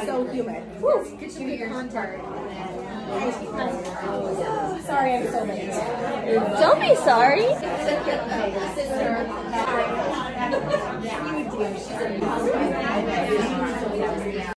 so humid. Woo. Get your contact. Sorry, I'm so late. Don't be sorry. Sister.